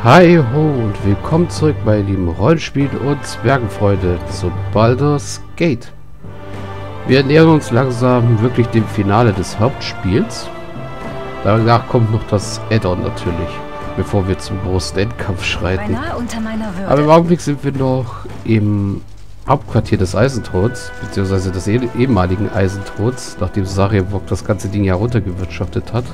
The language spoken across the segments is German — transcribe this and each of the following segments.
Hi ho und willkommen zurück bei dem Rollenspiel und Zwergenfreunde zu Baldur's Gate. Wir nähern uns langsam wirklich dem Finale des Hauptspiels. Danach kommt noch das Add-on natürlich, bevor wir zum großen Endkampf schreiten. Aber im Augenblick sind wir noch im Hauptquartier des Eisenthrons, beziehungsweise des ehemaligen Eisenthrons, nachdem Sarevok das ganze Ding ja runtergewirtschaftet hat.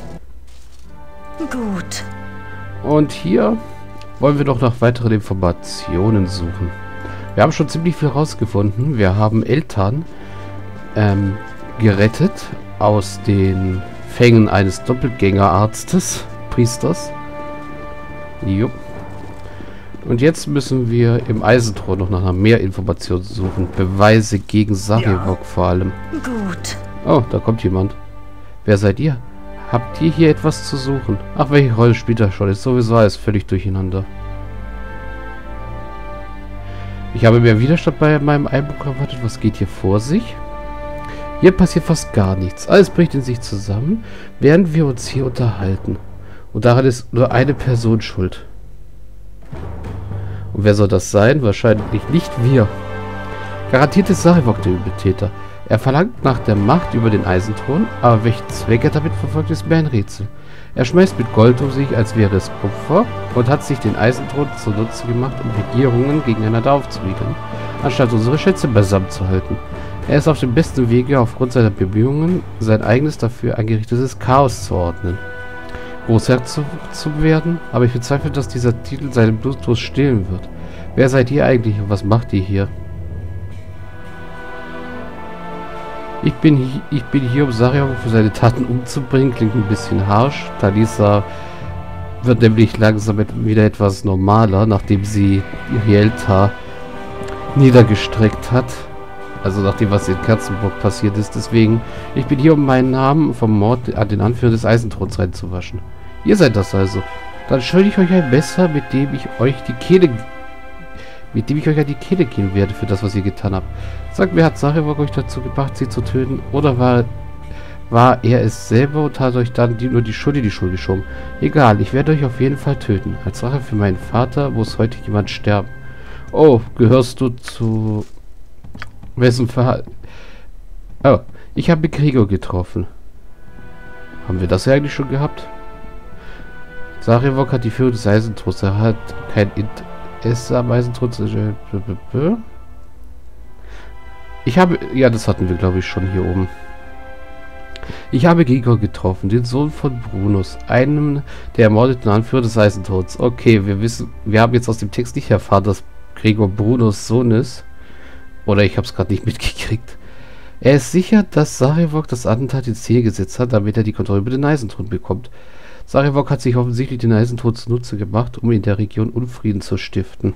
Gut. Und hier wollen wir noch nach weiteren Informationen suchen. Wir haben schon ziemlich viel rausgefunden. Wir haben Eltern gerettet aus den Fängen eines Doppelgängerarztes, Priesters. Jupp. Und jetzt müssen wir im Eisenthron noch nach mehr Informationen suchen. Beweise gegen Sarevok vor allem. Gut. Oh, da kommt jemand. Wer seid ihr? Habt ihr hier etwas zu suchen? Ach, welche Rolle spielt das schon? Ist sowieso alles völlig durcheinander. Ich habe mehr Widerstand bei meinem Einbruch erwartet. Was geht hier vor sich? Hier passiert fast gar nichts. Alles bricht in sich zusammen, während wir uns hier unterhalten. Und daran ist nur eine Person schuld. Und wer soll das sein? Wahrscheinlich nicht wir. Garantiert ist Sarevok der Übeltäter. Er verlangt nach der Macht über den Eisenthron, aber welchen Zweck er damit verfolgt, ist mir ein Rätsel. Er schmeißt mit Gold um sich, als wäre es Kupfer, und hat sich den Eisenthron zunutze gemacht, um Regierungen gegeneinander aufzuwiegeln, anstatt unsere Schätze beisammen zu halten. Er ist auf dem besten Wege, aufgrund seiner Bemühungen, sein eigenes dafür angerichtetes Chaos zu ordnen. Großherzog zu werden, aber ich bezweifle, dass dieser Titel seinen Blutdurst stillen wird. Wer seid ihr eigentlich und was macht ihr hier? Ich bin hier, um Sarevok für seine Taten umzubringen. Klingt ein bisschen harsch. Talisa wird nämlich langsam wieder etwas normaler, nachdem sie Rielta niedergestreckt hat. Also nachdem, was in Kerzenburg passiert ist. Deswegen, ich bin hier, um meinen Namen vom Mord an den Anführer des Eisenthrons reinzuwaschen. Ihr seid das also. Dann schulde ich euch ein Messer, mit dem ich euch an die Kehle gehen werde für das, was ihr getan habt. Sagt, wer hat Sarevok euch dazu gebracht, sie zu töten? Oder war er es selber und hat euch dann nur die Schuld in die Schuld geschoben? Egal, ich werde euch auf jeden Fall töten. Als Rache für meinen Vater muss heute jemand sterben. Oh, gehörst du zu... Wessen Verhalten? Oh, ich habe Gregor getroffen. Haben wir das ja eigentlich schon gehabt? Sarevok hat die Führung des Eisenthrons. Er hat kein Interesse am Eisenthron. Ich habe... Ja, das hatten wir, glaube ich, schon hier oben. Ich habe Gregor getroffen, den Sohn von Brunus, einem der ermordeten Anführer des Eisenthrons. Okay, wir haben jetzt aus dem Text nicht erfahren, dass Gregor Brunus Sohn ist. Oder ich habe es gerade nicht mitgekriegt. Er ist sicher, dass Sarevok das Attentat ins Ziel gesetzt hat, damit er die Kontrolle über den Eisenthron bekommt. Sarevok hat sich offensichtlich den Eisenthron zunutze gemacht, um in der Region Unfrieden zu stiften.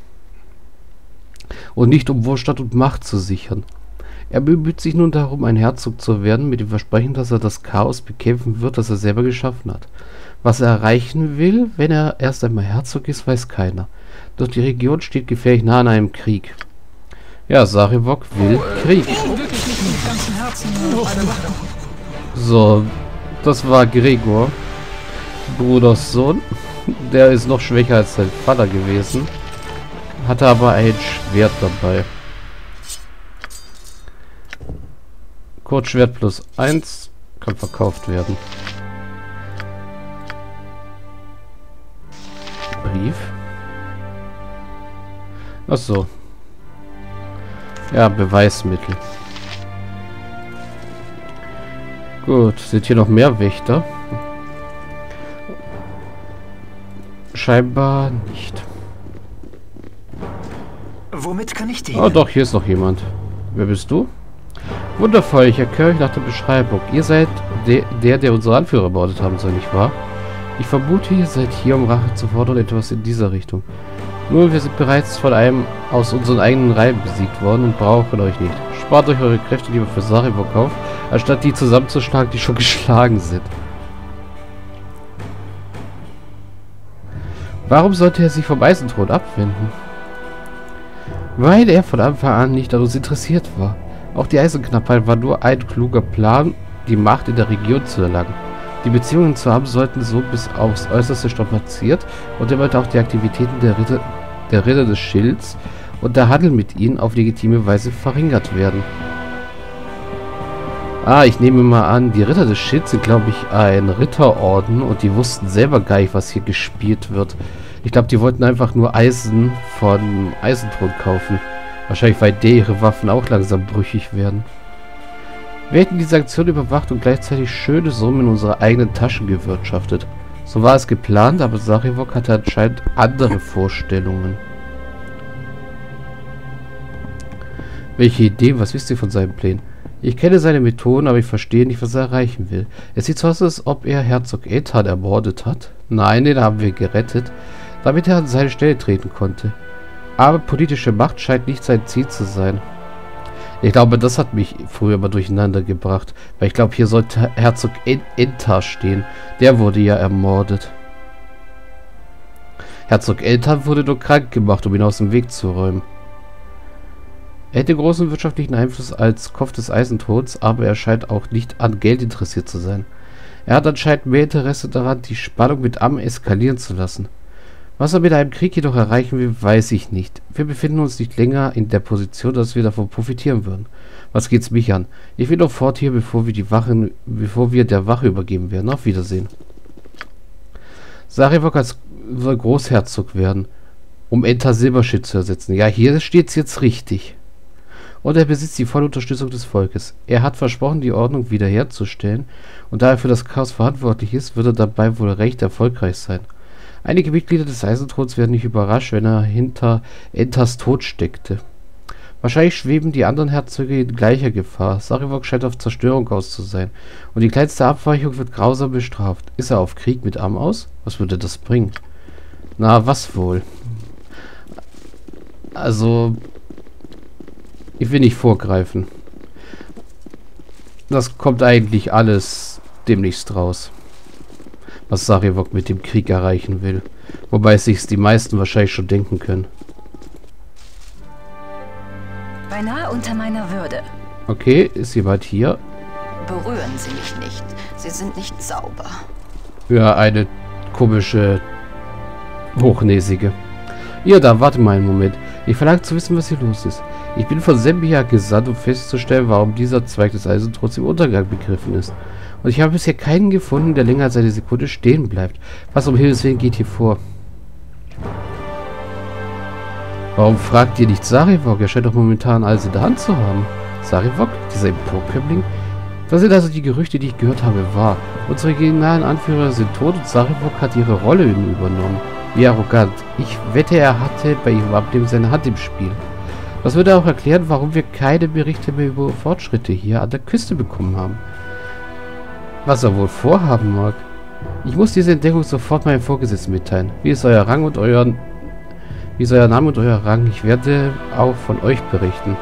Und nicht um Wohlstand und Macht zu sichern. Er bemüht sich nun darum, ein Herzog zu werden, mit dem Versprechen, dass er das Chaos bekämpfen wird, das er selber geschaffen hat. Was er erreichen will, wenn er erst einmal Herzog ist, weiß keiner. Doch die Region steht gefährlich nah an einem Krieg. Ja, Sarevok will Krieg. So, das war Gregor, Bruders Sohn. Der ist noch schwächer als sein Vater gewesen. Hatte aber ein Schwert dabei. Kurzschwert plus 1 kann verkauft werden. Brief. Ach so. Ja, Beweismittel. Gut, sind hier noch mehr Wächter? Scheinbar nicht. Womit kann ich dienen? Oh doch, hier ist noch jemand. Wer bist du? Wundervoll, ich erkenne euch nach der Beschreibung. Ihr seid der unsere Anführer ermordet haben soll, nicht wahr? Ich vermute, ihr seid hier, um Rache zu fordern, etwas in dieser Richtung. Nur, wir sind bereits von einem aus unseren eigenen Reihen besiegt worden und brauchen euch nicht. Spart euch eure Kräfte lieber für Sarevok auf, anstatt die zusammenzuschlagen, die schon geschlagen sind. Warum sollte er sich vom Eisenthron abwenden? Weil er von Anfang an nicht an uns interessiert war. Auch die Eisenknappheit war nur ein kluger Plan, die Macht in der Region zu erlangen. Die Beziehungen zu haben sollten so bis aufs Äußerste strapaziert und er wollte auch die Aktivitäten der Ritter des Schilds und der Handel mit ihnen auf legitime Weise verringert werden. Ah, ich nehme mal an, die Ritter des Schilds sind, glaube ich, ein Ritterorden und die wussten selber gar nicht, was hier gespielt wird. Ich glaube, die wollten einfach nur Eisen von Eisenthron kaufen. Wahrscheinlich, weil ihre Waffen auch langsam brüchig werden. Wir hätten die Sanktionen überwacht und gleichzeitig schöne Summen in unsere eigenen Taschen gewirtschaftet. So war es geplant, aber Sarevok hatte anscheinend andere Vorstellungen. Welche Idee? Was wisst ihr von seinen Plänen? Ich kenne seine Methoden, aber ich verstehe nicht, was er erreichen will. Es sieht so aus, als ob er Herzog Ethan ermordet hat. Nein, den haben wir gerettet, damit er an seine Stelle treten konnte. Aber politische Macht scheint nicht sein Ziel zu sein. Ich glaube, das hat mich früher mal durcheinander gebracht, weil ich glaube, hier sollte Herzog Ethan stehen. Der wurde ja ermordet. Herzog Ethan wurde nur krank gemacht, um ihn aus dem Weg zu räumen. Er hätte großen wirtschaftlichen Einfluss als Kopf des Eisenthrons, aber er scheint auch nicht an Geld interessiert zu sein. Er hat anscheinend mehr Interesse daran, die Spannung mit Am eskalieren zu lassen. Was er mit einem Krieg jedoch erreichen will, weiß ich nicht. Wir befinden uns nicht länger in der Position, dass wir davon profitieren würden. Was geht's mich an? Ich will doch fort hier, bevor wir der Wache übergeben werden. Auf Wiedersehen. Sarevok soll Großherzog werden, um Enta Silberschild zu ersetzen. Ja, hier steht's jetzt richtig. Und er besitzt die volle Unterstützung des Volkes. Er hat versprochen, die Ordnung wiederherzustellen, und da er für das Chaos verantwortlich ist, wird er dabei wohl recht erfolgreich sein. Einige Mitglieder des Eisenthrons werden nicht überrascht, wenn er hinter Entas Tod steckte. Wahrscheinlich schweben die anderen Herzöge in gleicher Gefahr. Sarevok scheint auf Zerstörung aus zu sein, und die kleinste Abweichung wird grausam bestraft. Ist er auf Krieg mit Am aus? Was würde das bringen? Na, was wohl? Also, ich will nicht vorgreifen. Das kommt eigentlich alles demnächst raus, was Sarevok mit dem Krieg erreichen will. Wobei sich die meisten wahrscheinlich schon denken können. Beinahe unter meiner Würde. Okay, ist jemand hier? Berühren Sie mich nicht. Sie sind nicht sauber. Ja, eine komische Hochnäsige. Ja, da, warte mal einen Moment. Ich verlange zu wissen, was hier los ist. Ich bin von Sempia gesandt, um festzustellen, warum dieser Zweig des Eisentrons im Untergang begriffen ist. Und ich habe bisher keinen gefunden, der länger als eine Sekunde stehen bleibt. Was um Himmels Willen geht hier vor? Warum fragt ihr nicht Sarevok? Er scheint doch momentan alles in der Hand zu haben. Sarevok? Dieser Emporkömmling? Das sind also die Gerüchte, die ich gehört habe, wahr. Unsere regionalen Anführer sind tot und Sarevok hat ihre Rolle übernommen. Wie arrogant. Ich wette, er hatte bei ihrem Abnehmen seine Hand im Spiel. Das würde auch erklären, warum wir keine Berichte mehr über Fortschritte hier an der Küste bekommen haben. Was er wohl vorhaben mag. Ich muss diese Entdeckung sofort meinem Vorgesetzten mitteilen. Wie ist euer Name und euer Rang? Ich werde auch von euch berichten.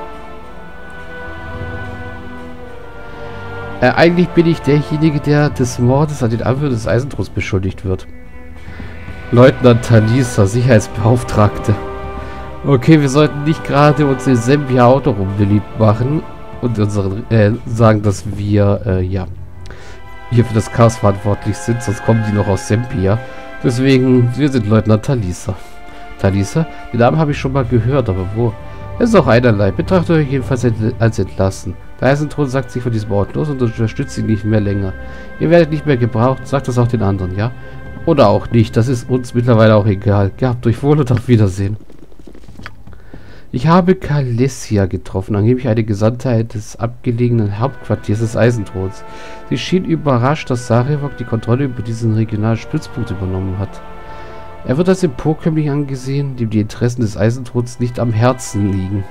Eigentlich bin ich derjenige, der des Mordes an den Anführer des Eisenthrons beschuldigt wird. Leutnant Talisa, Sicherheitsbeauftragte. Okay, wir sollten nicht gerade uns in Sempia auch noch unbeliebt machen und unseren sagen, dass wir ja hier für das Chaos verantwortlich sind, sonst kommen die noch aus Sempia. Deswegen, wir sind Leutnant Talisa. Talisa? Den Namen habe ich schon mal gehört, aber wo? Es ist auch einerlei. Betrachtet euch jedenfalls als entlassen. Der Eisenthron sagt sich von diesem Ort los und unterstützt ihn nicht mehr länger. Ihr werdet nicht mehr gebraucht, sagt das auch den anderen, ja? Oder auch nicht, das ist uns mittlerweile auch egal. Gehabt euch wohl und auf Wiedersehen. Ich habe Kalessia getroffen, angeblich eine Gesandte des abgelegenen Hauptquartiers des Eisenthrons. Sie schien überrascht, dass Sarevok die Kontrolle über diesen regionalen Stützpunkt übernommen hat. Er wird als Emporkömmling angesehen, dem die Interessen des Eisenthrons nicht am Herzen liegen.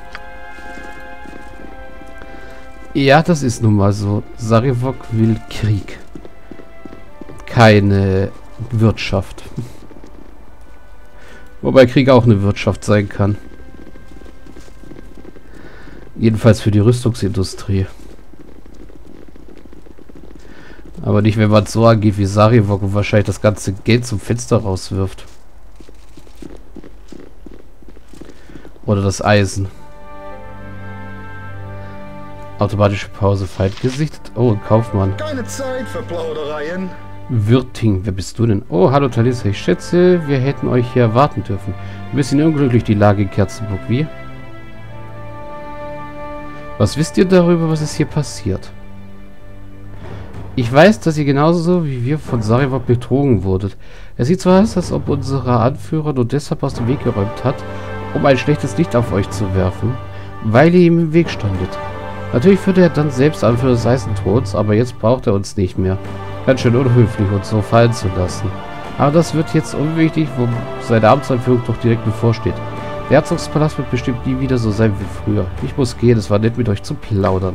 Ja, das ist nun mal so. Sarevok will Krieg. Keine Wirtschaft. Wobei Krieg auch eine Wirtschaft sein kann. Jedenfalls für die Rüstungsindustrie. Aber nicht, wenn man so angeht wie Sarevok und wahrscheinlich das ganze Geld zum Fenster rauswirft. Oder das Eisen. Automatische Pause, Feind gesichtet. Oh, ein Kaufmann. Keine Zeit für Plaudereien. Wirting. Wer bist du denn? Oh, hallo Talisa. Ich schätze, wir hätten euch hier erwarten dürfen. Ein bisschen unglücklich die Lage in Kerzenburg, wie? Was wisst ihr darüber, was ist hier passiert? Ich weiß, dass ihr genauso wie wir von Sarevok betrogen wurdet. Es sieht so aus, als ob unser Anführer nur deshalb aus dem Weg geräumt hat, um ein schlechtes Licht auf euch zu werfen, weil ihr ihm im Weg standet. Natürlich würde er dann selbst Anführer des Eisenthrons, aber jetzt braucht er uns nicht mehr. Ganz schön unhöflich, uns so fallen zu lassen. Aber das wird jetzt unwichtig, wo seine Amtseinführung doch direkt bevorsteht. Der Herzogspalast wird bestimmt nie wieder so sein wie früher. Ich muss gehen, es war nett mit euch zu plaudern.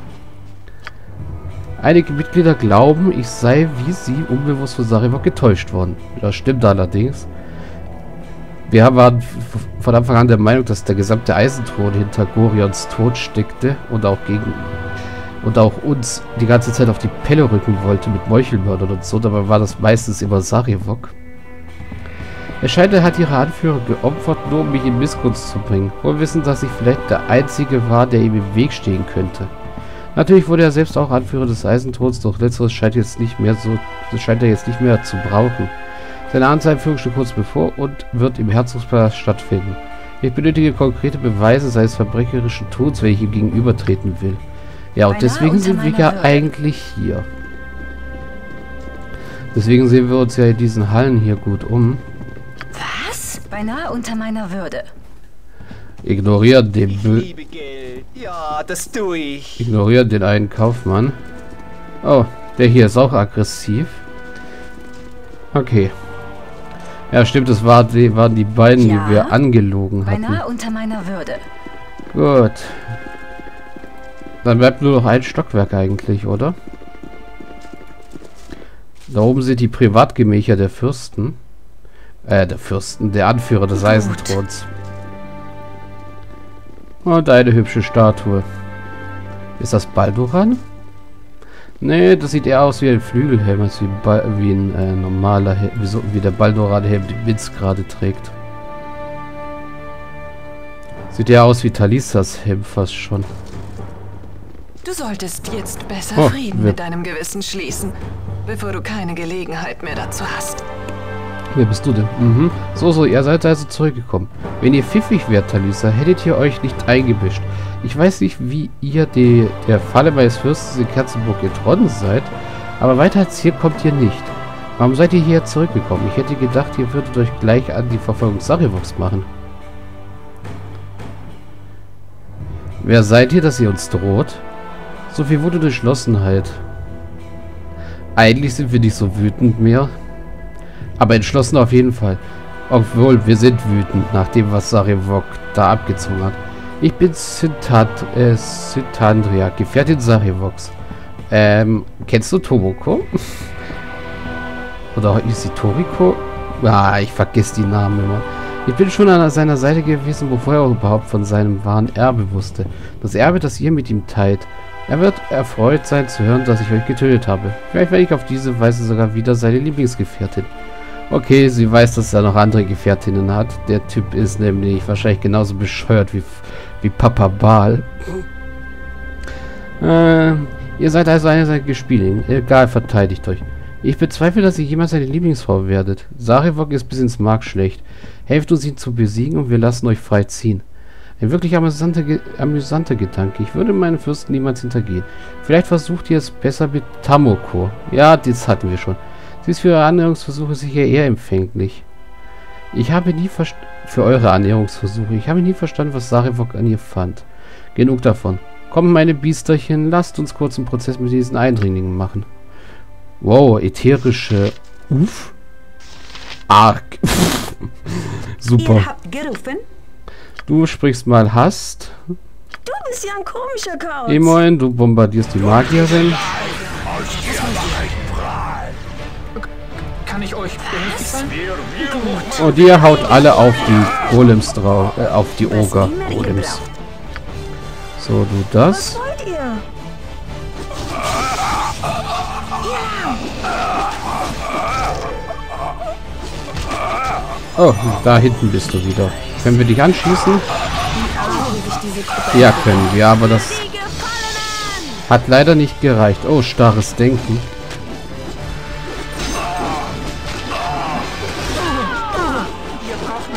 Einige Mitglieder glauben, ich sei wie sie unbewusst von Sarevok getäuscht worden. Das stimmt allerdings. Wir waren von Anfang an der Meinung, dass der gesamte Eisenthron hinter Gorions Tod steckte und auch uns die ganze Zeit auf die Pelle rücken wollte mit Meuchelmördern und so. Dabei war das meistens immer Sarevok. Es scheint, er hat ihre Anführer geopfert, nur um mich in Missgunst zu bringen. Wohl wissen, dass ich vielleicht der Einzige war, der ihm im Weg stehen könnte. Natürlich wurde er selbst auch Anführer des Eisenthrons, doch letzteres scheint er jetzt nicht mehr zu brauchen. Seine Amtseinführung steht kurz bevor und wird im Herzogspalast stattfinden. Ich benötige konkrete Beweise seines verbrecherischen Tuns, wenn ich ihm gegenübertreten will. Ja, und deswegen sind wir ja eigentlich hier. Deswegen sehen wir uns ja in diesen Hallen hier gut um. Was? Beinahe unter meiner Würde. Ignorieren den liebe Geld. Ja, das tue ich. Ignorieren den einen Kaufmann. Oh, der hier ist auch aggressiv. Okay. Ja, stimmt, das waren die beiden, ja, die wir angelogen hatten. Beinahe unter meiner Würde. Gut. Dann bleibt nur noch ein Stockwerk eigentlich, oder? Da oben sind die Privatgemächer der Fürsten. Der Anführer des Eisenthrons. Und eine hübsche Statue. Ist das Balduran? Nee, das sieht eher aus wie ein Flügelhelm, als wie ein normaler Helm, wie der Balduran-Helm, den Vince gerade trägt. Sieht eher aus wie Talisas Helm fast schon. Du solltest jetzt besser Frieden mit deinem Gewissen schließen, bevor du keine Gelegenheit mehr dazu hast. Wer bist du denn? Mhm. So, ihr seid also zurückgekommen. Wenn ihr pfiffig wärt, Talisa, hättet ihr euch nicht eingemischt. Ich weiß nicht, wie ihr der Falle meines Fürsten in Kerzenburg entronnen seid, aber weiter als hier kommt ihr nicht. Warum seid ihr hier zurückgekommen? Ich hätte gedacht, ihr würdet euch gleich an die Verfolgung Sarevoks machen. Wer seid ihr, dass ihr uns droht? So viel wurde Entschlossenheit. Eigentlich sind wir nicht so wütend mehr. Aber entschlossen auf jeden Fall. Obwohl, wir sind wütend, nach dem, was Sarevok da abgezogen hat. Ich bin Sytandria, Gefährtin Sarevoks. Kennst du Tomoko? Oder ist sie Toriko? Ah, ich vergesse die Namen immer. Ich bin schon an seiner Seite gewesen, bevor er überhaupt von seinem wahren Erbe wusste. Das Erbe, das ihr mit ihm teilt. Er wird erfreut sein zu hören, dass ich euch getötet habe. Vielleicht werde ich auf diese Weise sogar wieder seine Lieblingsgefährtin. Okay, sie weiß, dass er noch andere Gefährtinnen hat. Der Typ ist nämlich wahrscheinlich genauso bescheuert wie Papa Baal. Ihr seid also eine seiner Gespieligen. Egal, verteidigt euch. Ich bezweifle, dass ihr jemals seine Lieblingsfrau werdet. Sarevok ist bis ins Mark schlecht. Helft uns, ihn zu besiegen und wir lassen euch frei ziehen. Ein wirklich amüsanter Gedanke. Ich würde meinen Fürsten niemals hintergehen. Vielleicht versucht ihr es besser mit Tamoko. Ja, das hatten wir schon. Sie ist für eure Annäherungsversuche sicher eher empfänglich. Für eure Annäherungsversuche. Ich habe nie verstanden, was Sarevok an ihr fand. Genug davon. Kommt, meine Biesterchen, lasst uns kurz einen Prozess mit diesen Eindringlingen machen. Wow, ätherische... Uff. Arg. Super. Ihr habt gerufen? Du sprichst mal Hast. Du bist ja ein komischer Kauz. Emoin, du bombardierst die Magierin. Kann ich euch behilflich sein? Und ihr haut alle auf die Golems drauf, auf die Oger-Golems. So, du das. Was wollt ihr? Oh, da hinten bist du wieder. Können wir dich anschießen? Ja, können wir, aber das hat leider nicht gereicht. Oh, starres Denken.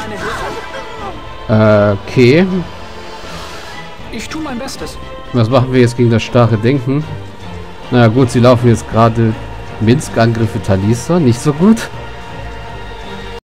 meine Hilfe? Okay. Ich tue mein Bestes. Was machen wir jetzt gegen das starre Denken? Na gut, sie laufen jetzt gerade Minsk-Angriffe Talisa. Nicht so gut.